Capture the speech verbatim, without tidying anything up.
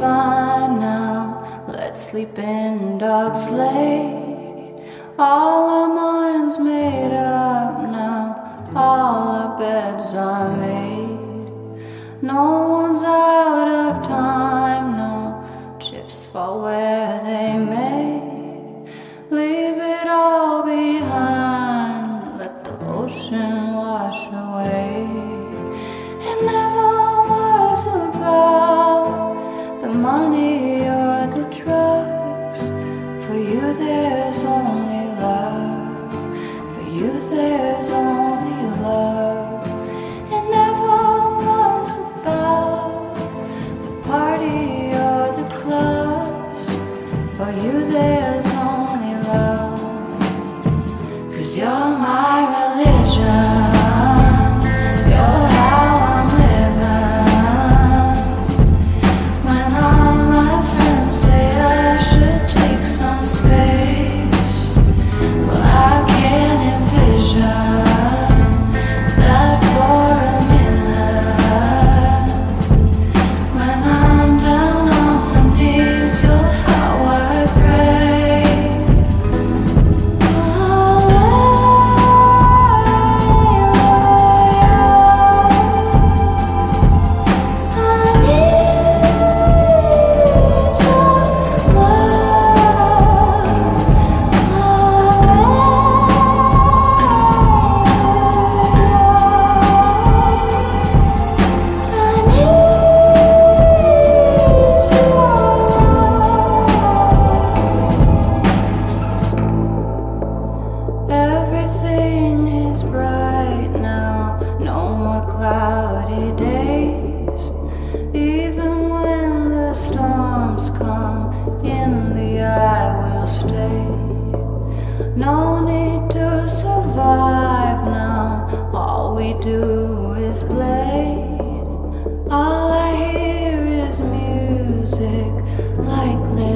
fine now. Let's sleep in dog's lay. All our minds made up now. All our beds are made. No one's out of time, no. Chips fall where they may. Leave it all behind. Let the ocean wash away. It never was about the money or the drugs. For you there's only love. For you there's only love. It never was about the party or the clubs. For you there's only love. 'Cause you're my religion. You're how I'm living. When all my friends say I should take some space, well, I can't envision that for a minute. When I'm down on my knees, you're how I pray. Everything is bright now, no more cloudy days. Even when the storms come, in the eye will stay. No need to survive now, all we do is play. All I hear is music like